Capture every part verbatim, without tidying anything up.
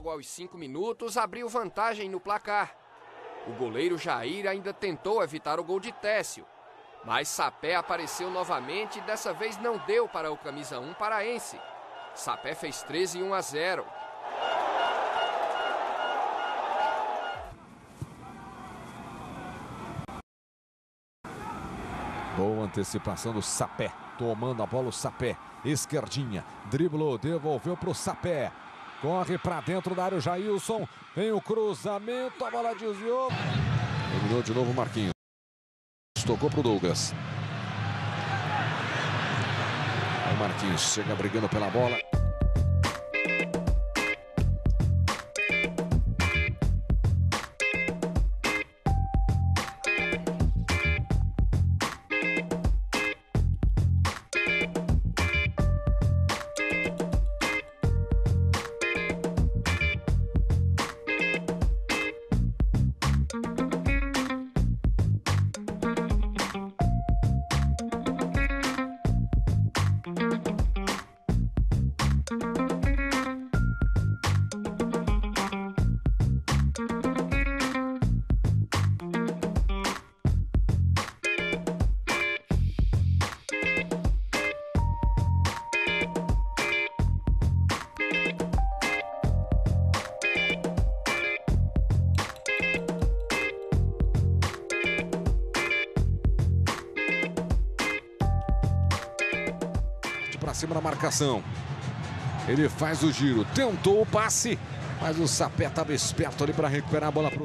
logo aos cinco minutos, abriu vantagem no placar. O goleiro Jair ainda tentou evitar o gol de Técio, mas Sapé apareceu novamente e dessa vez não deu para o camisa um paraense. Sapé fez treze e um a zero. Boa antecipação do Sapé, tomando a bola o Sapé, esquerdinha, driblou, devolveu para o Sapé, corre para dentro da área o Jailson, vem o cruzamento, a bola desviou. Terminou de novo o Marquinhos, tocou para o Douglas. O Marquinhos chega brigando pela bola. Para cima da marcação, ele faz o giro, tentou o passe, mas o Sapé estava esperto ali para recuperar a bola pro...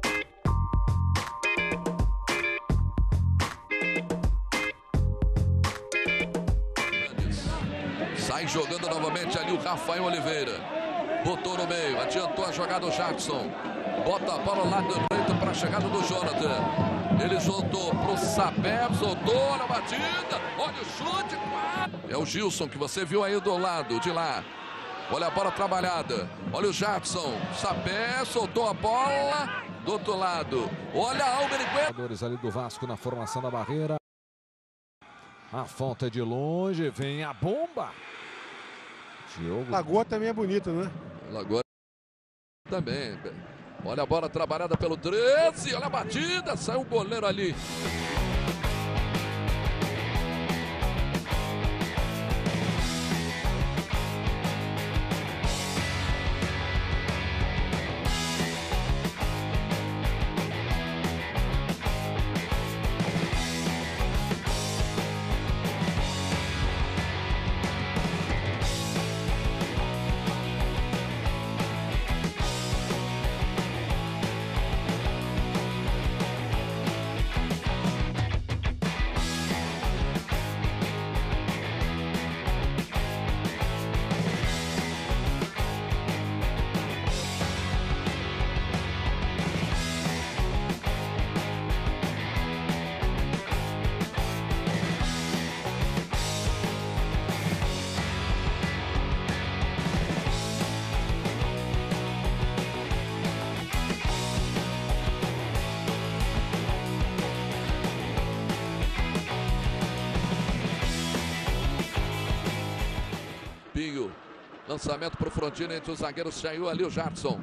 Sai jogando novamente ali o Rafael Oliveira, botou no meio, adiantou a jogada o Jadson, bota a bola lá do direito para a chegada do Jonathan. Ele soltou pro Sapé, soltou na batida, olha o chute, é o Gilson que você viu aí do lado, de lá. Olha a bola trabalhada, olha o Jadson, Sapé soltou a bola do outro lado. Olha a Almeriqueta. Jogadores ali do Vasco na formação da barreira. A falta é de longe, vem a bomba. Diogo. Lagoa também é bonito, né? Lagoa também. Olha a bola trabalhada pelo treze, olha a batida, saiu o goleiro ali. Pinho, lançamento para o Frontino entre os zagueiros, saiu ali o Jadson.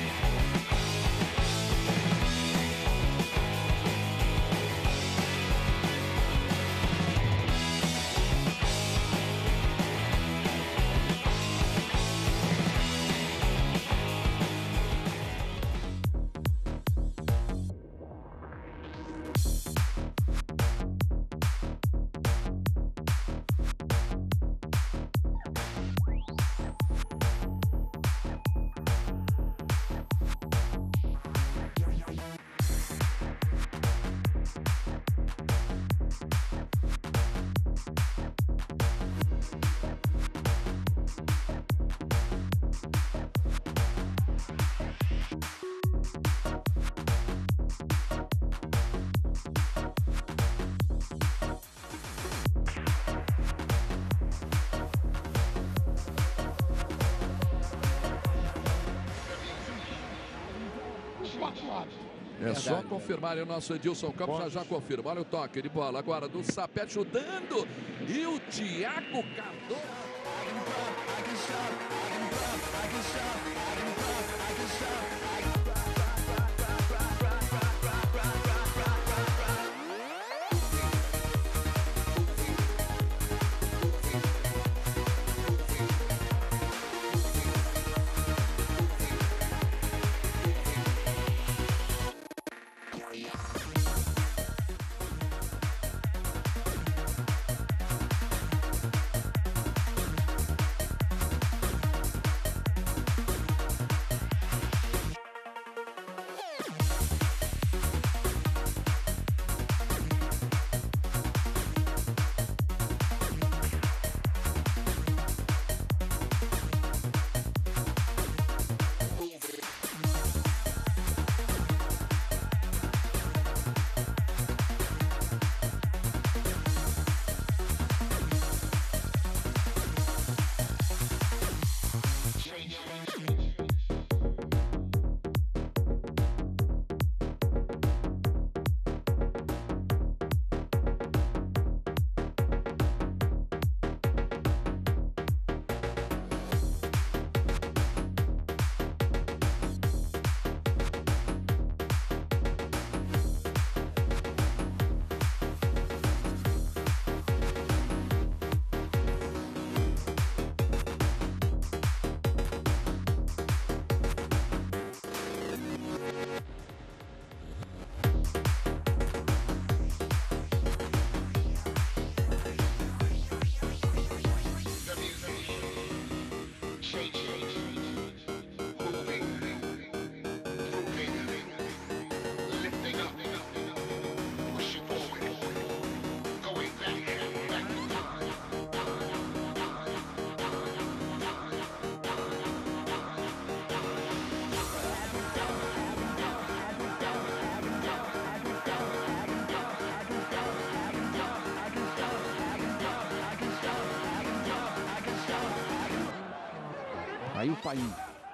É verdade, só confirmar, o nosso Edilson Campos já, já confirma. Olha o toque de bola agora do Sapé chutando. E o Thiago Cardoso. aí o Paim.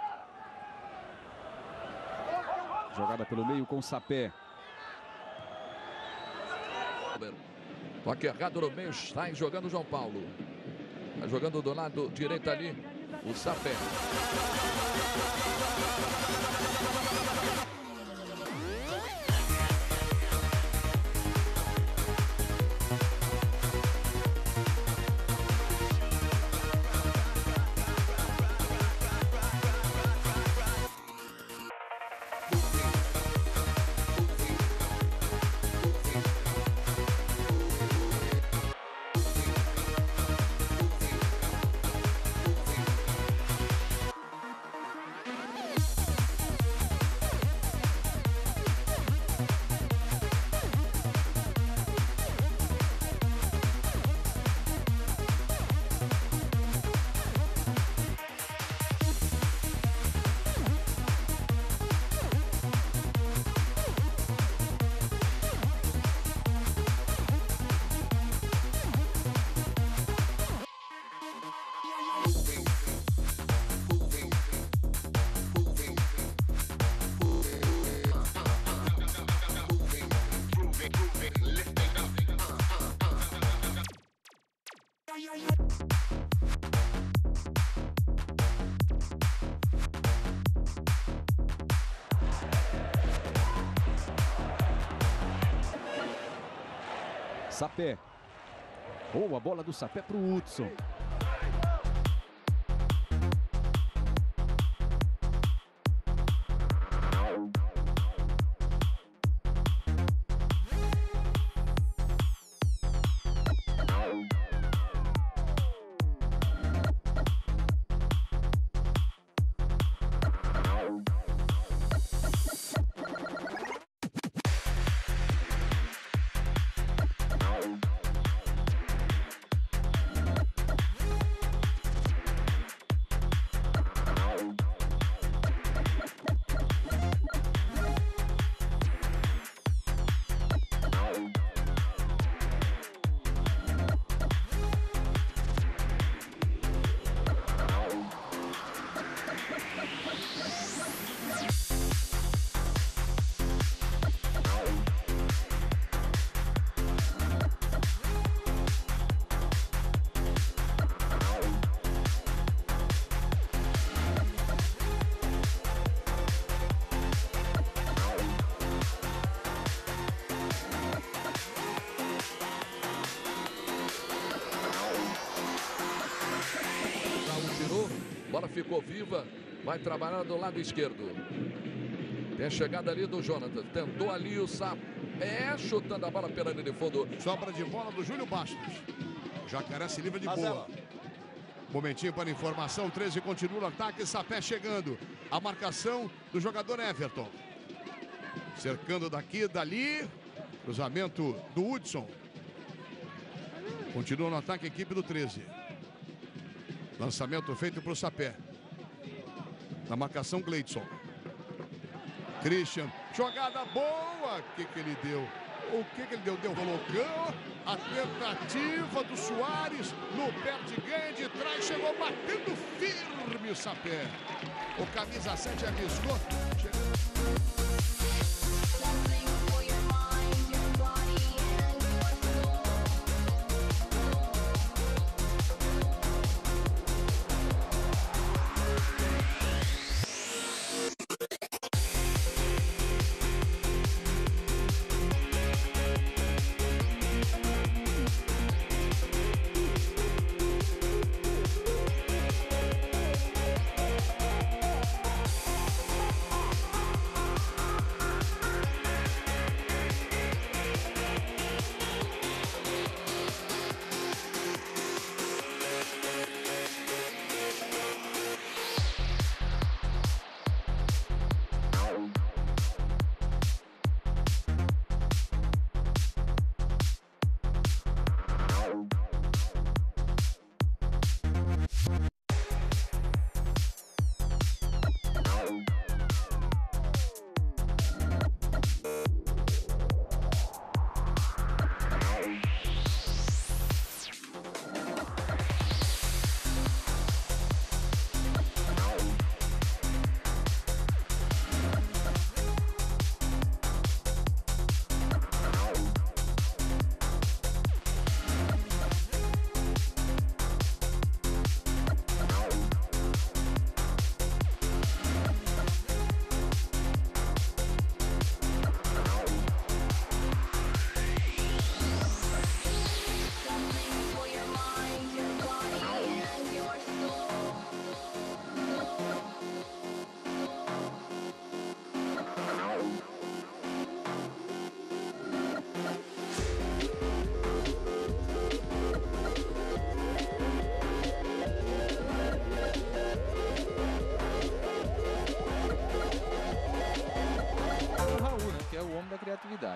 Jogada pelo meio com o Sapé. Toque errado no meio, está jogando o João Paulo. Está jogando do lado direito ali o Sapé. Sapé. Boa bola do Sapé para o Hudson. Bola ficou viva, vai trabalhar do lado esquerdo. Tem a chegada ali do Jonathan, tentou ali o Sapé, chutando a bola pela linha de fundo. Sobra de bola do Júlio Bastos. Jacaré se livra de boa. Momentinho para informação, treze continua o ataque, Sapé chegando. A marcação do jogador Everton. Cercando daqui, dali. Cruzamento do Hudson. Continua no ataque a equipe do treze. Lançamento feito para o Sapé. Na marcação, Gleidson. Christian. Jogada boa. O que, que ele deu? O que, que ele deu? Deu colocou. A tentativa do Soares. No pé de ganho de trás. Chegou batendo firme o Sapé. O camisa sete arriscou.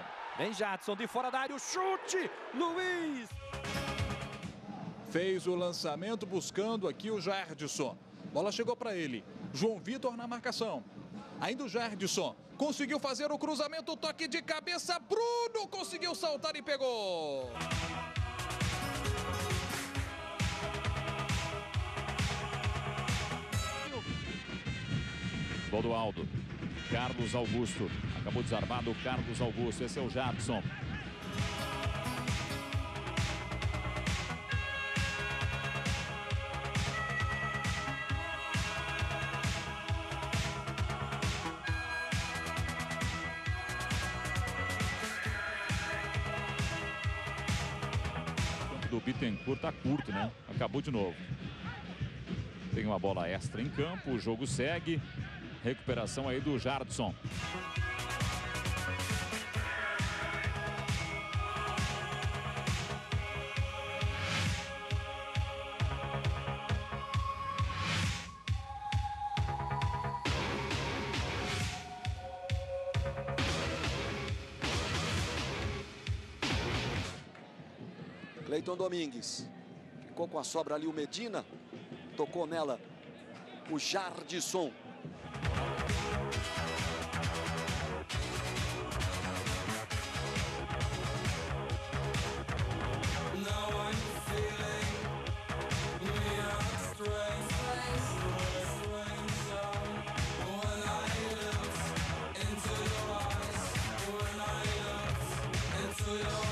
Vem Jadson de fora da área, o chute, Luiz. Fez o lançamento buscando aqui o Jardson. Bola chegou para ele. João Vitor na marcação. Ainda o Jardson. Conseguiu fazer o cruzamento, toque de cabeça. Bruno conseguiu saltar e pegou. Gol do Aldo. Carlos Augusto. Acabou desarmado o Carlos Augusto. Esse é o Jadson. Do Bittencourt tá curto, né? Acabou de novo. Tem uma bola extra em campo, o jogo segue. Recuperação aí do Jardson. Cleiton Domingues. Ficou com a sobra ali o Medina. Tocou nela o Jardson. Into your eyes, when I looked into your